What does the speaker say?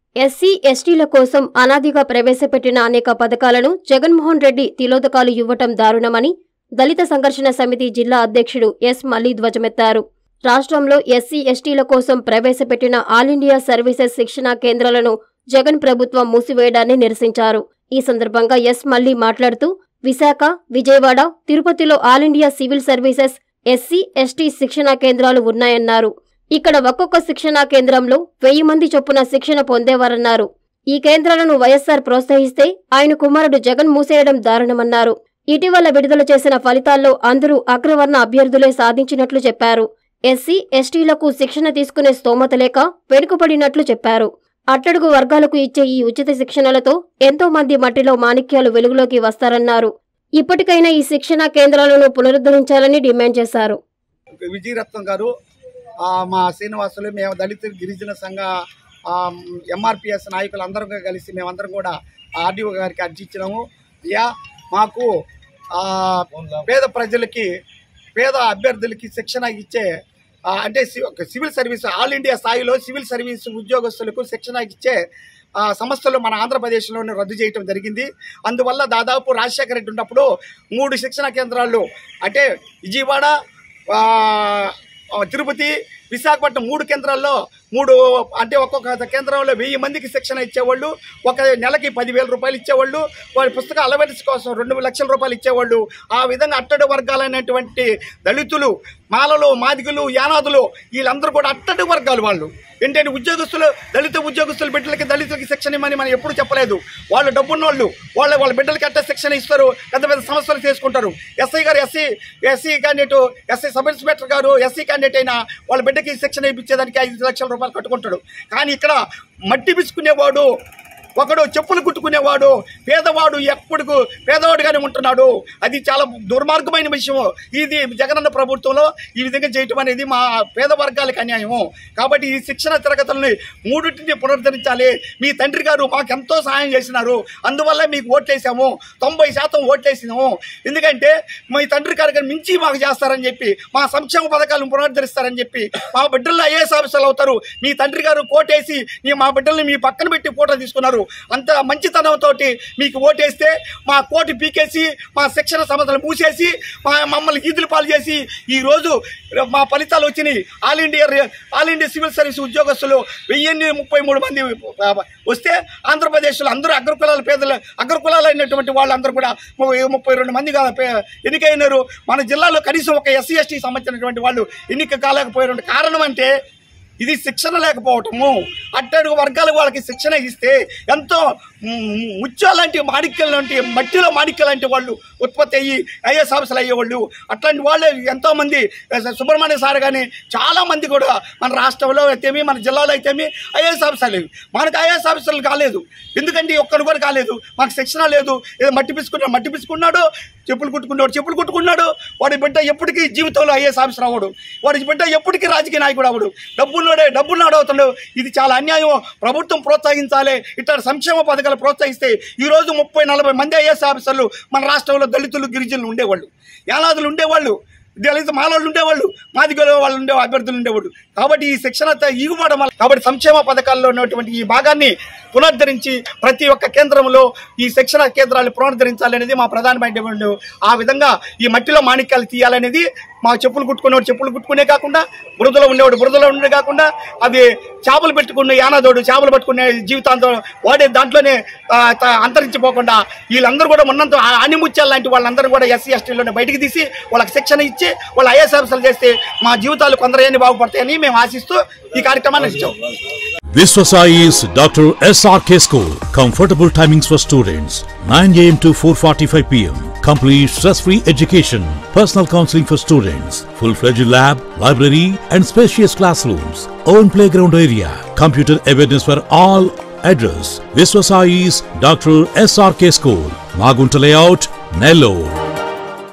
SC ఎస్టీల కోసం అనాదిగా ప్రవేశపెట్టిన అనేక పథకాలను జగన్మోహన్ రెడ్డి తిలోదకాలు ఇవ్వటం దారుణమని దళిత సంఘర్షణ సమితి జిల్లా అధ్యక్షుడు ఎస్ మల్లి ధ్వజమెత్తారు. రాష్ట్రంలో ఎస్సీ ఎస్టీల కోసం ప్రవేశపెట్టిన ఆల్ ఇండియా సర్వీసెస్ శిక్షణా కేంద్రాలను జగన్ ప్రభుత్వం మూసివేయడాన్ని నిరసించారు. ఈ సందర్భంగా ఎస్ మల్లి మాట్లాడుతూ విశాఖ, విజయవాడ, తిరుపతిలో all India civil services SC ST శిక్షణా కేంద్రాలు ఉన్నాయన్నారు. ఇక్కడ ఒక్కొక్క శిక్షణా కేంద్రంలో 1000 మంది చొప్పున శిక్షణ పొందేవారన్నారు. ఈ కేంద్రాలను వైఎస్సార్ ప్రోత్సహిస్తే ఆయన కుమారుడు జగన్ మూసేయడం దారుణమన్నారు. ఇటీవల విడుదల చేసిన ఫలితాల్లో అందరూ అగ్రవర్ణ అభ్యర్థులే సాధించినట్లు చెప్పారు. ఎస్సీ ఎస్టీలకు శిక్షణ తీసుకునే స్తోమత లేక వెనుకబడినట్లు చెప్పారు. అట్టడుగు వర్గాలకు ఇచ్చే ఈ ఉచిత శిక్షణలతో ఎంతో మంది మట్టిలో మాణిక్యాలు వెలుగులోకి వస్తారన్నారు. ఇప్పటికైనా ఈ శిక్షణా కేంద్రాలను పునరుద్ధరించాలని డిమాండ్ చేశారు. విజయరత్నం గారు, మా శ్రీనివాసులు, మేము దళిత గిరిజన సంఘ ఎంఆర్పిఎస్ నాయకులు అందరం కలిసి మేమందరం కూడా ఆర్డీఓ గారికి అర్జీ ఇచ్చినాము. అయ్యా, మాకు పేద ప్రజలకి, పేద అభ్యర్థులకి శిక్షణ ఇచ్చే అంటే సివిల్ సర్వీస్ ఆల్ ఇండియా స్థాయిలో సివిల్ సర్వీస్ ఉద్యోగస్తులకు శిక్షణ ఇచ్చే సంస్థలు మన ఆంధ్రప్రదేశ్లోనే రద్దు చేయటం జరిగింది. అందువల్ల దాదాపు రాజశేఖర రెడ్డి ఉన్నప్పుడు 3 శిక్షణ కేంద్రాలు అంటే విజయవాడ, తిరుపతి, విశాఖపట్నం 3 కేంద్రాల్లో అంటే ఒక్కొక్క కేంద్రంలో 1000 మందికి శిక్షణ ఇచ్చేవాళ్ళు. ఒక నెలకి 10,000 రూపాయలు ఇచ్చేవాళ్ళు. వారి పుస్తక అలవెన్స్ కోసం 2 లక్షల రూపాయలు ఇచ్చేవాళ్ళు. ఆ విధంగా అట్టడి వర్గాలైనటువంటి దళితులు, మాలలు, మాదిగలు, యానాదులు వీళ్ళందరూ కూడా అట్టడి వర్గాలు. వాళ్ళు ఏంటంటే ఉద్యోగస్తులు, దళిత ఉద్యోగస్తుల బిడ్డలకి దళితులకి శిక్షణ ఇవ్వమని మనం ఎప్పుడు చెప్పలేదు. వాళ్ళు డబ్బున్నోళ్ళు, వాళ్ళ బిడ్డలకి అట్ట శిక్షణ ఇస్తారు, పెద్ద పెద్ద సమస్యలు చేసుకుంటారు. ఎస్ఐ గారు SC candidate, SI sub inspector గారు ఎస్సీ క్యాండిడేట్ అయినా వాళ్ళ బిడ్డకి శిక్షణ ఇప్పించేదానికి 5 లక్షల రూపాయలు కట్టుకుంటాడు. కానీ ఇక్కడ మట్టి పిసుకునేవాడు ఒకడు, చెప్పులు కుట్టుకునేవాడు, పేదవాడు ఎప్పుడు పేదవాడుగానే ఉంటున్నాడు. అది చాలా దుర్మార్గమైన విషయం. ఇది జగనన్న ప్రభుత్వంలో ఈ విధంగా చేయటం అనేది మా పేద వర్గాలకు అన్యాయము. కాబట్టి ఈ శిక్షణ తరగతులని 3 పునరుద్ధరించాలి. మీ తండ్రి గారు మాకు ఎంతో సహాయం చేసినారు, అందువల్ల మీకు ఓట్లేసాము, 90% ఓట్లేసినాము. ఎందుకంటే మీ తండ్రి గారికి మించి మాకు చేస్తారని చెప్పి, మా సంక్షేమ పథకాలను పునరుద్ధరిస్తారని చెప్పి, మా బిడ్డల్లో ఐఏఎస్ ఆఫీసర్లు అవుతారు. మీ తండ్రి గారు కోటేసి మా బిడ్డల్ని మీ పక్కన పెట్టి ఫోటో తీసుకున్నారు. అంత మంచితనంతో మీకు ఓటేస్తే మా కోటి పీకేసి, మా శిక్షణ సంస్థలు మూసేసి, మమ్మల్ని ఈదులు పాలు చేసి ఈరోజు మా ఫలితాలు వచ్చినాయి. ఆల్ ఇండియా సివిల్ సర్వీస్ ఉద్యోగస్తులు 1033 మంది వస్తే ఆంధ్రప్రదేశ్లో అందరూ అగ్రకులాలు అయినటువంటి వాళ్ళందరూ కూడా 32 మంది ఎన్నికైనారు. మన జిల్లాలో కనీసం ఒక ఎస్సీ ఎస్టీ సంబంధించినటువంటి వాళ్ళు ఎన్నిక కాలేకపోయిన కారణం అంటే ఇది శిక్షణ లేకపోవటము. అట్టడుగు వర్గాలకు వాళ్ళకి శిక్షణ ఇస్తే ఎంతో ముత్యాలాంటి మాణిక్యాలు లాంటి, మట్టిలో మాణిక్యాలు లాంటి వాళ్ళు ఉత్పత్తి అయ్యి ఐఏఎస్ ఆఫీసర్లు అయ్యేవాళ్ళు. అట్లాంటి వాళ్ళే ఎంతోమంది, సుబ్రహ్మణ్య సార్ కానీ చాలామంది కూడా మన రాష్ట్రంలో అయితేమి, మన జిల్లాలో అయితేమి ఐఏఎస్ ఆఫీసర్లు. మనకు ఐఏఎస్ ఆఫీసర్లు కాలేదు. ఎందుకంటే ఒక్కరు కూడా కాలేదు. మాకు శిక్షణ లేదు. ఏదో మట్టి పిసుకున్నాడు, చెప్పులు కుట్టుకున్నాడు. వాడి బిడ్డ ఎప్పటికీ జీవితంలో ఐఏఎస్ ఆఫీసర్ అవ్వడు. వాడి బిడ్డ ఎప్పటికీ రాజకీయ నాయకుడు అవ్వడు. డబ్బులు అవుతాడు. ఇది చాలా అన్యాయం. ప్రభుత్వం ప్రోత్సహించాలి. ఇట్లాంటి సంక్షేమ పథకాలు ప్రోత్సహిస్తే ఈరోజు 30-40 మంది ఐఏఎస్ ఆఫీసర్లు మన రాష్ట్రంలో దళితులు, గిరిజనులు ఉండేవాళ్ళు, యానాదులు ఉండేవాళ్ళు, దళిత మాలవాళ్ళు ఉండేవాళ్ళు, మాదిగల వాళ్ళు అభ్యర్థులు ఉండేవాళ్ళు. కాబట్టి ఈ శిక్షణ ఇవ్వడం వల్ల, కాబట్టి సంక్షేమ పథకాల్లో ఉన్నటువంటి ఈ భాగాన్ని పునరుద్ధరించి ప్రతి ఒక్క కేంద్రంలో ఈ శిక్షణ కేంద్రాలు పునరుద్ధరించాలనేది మా ప్రధానమైన డిమాండ్. ఆ విధంగా ఈ మట్టిలో మాణిక్యాలు తీయాలనేది, మా చెప్పులు కుట్టుకునే కాకుండా, బురదలో ఉండే కాకుండా, అది చేపలు పెట్టుకునే యానాదోడు చేపలు పట్టుకునే జీవితాంతం వాడే దాంట్లోనే అంతరించిపోకుండా వీళ్ళందరూ కూడా ఉన్నంత ఆనిముత్యాలు లాంటి వాళ్ళందరూ కూడా ఎస్సీ ఎస్టీలోనే బయటికి తీసి వాళ్ళకి శిక్షణ ఇచ్చి వాళ్ళ ఐఏఎస్ ఆఫీసర్లు చేస్తే మా జీవితాలు కొందరైనా బాగుపడతాయని మేము ఆశిస్తూ ఈ కార్యక్రమాన్ని ఇచ్చాం. Viswasai's Dr. SRK School. Comfortable timings for students 9 AM to 4:45 PM. Complete stress-free education. Personal counseling for students. Full-fledged lab, library and spacious classrooms. Own playground area. Computer awareness for all. Address: Viswasai's Dr. SRK School. Magunta Layout, Nellore.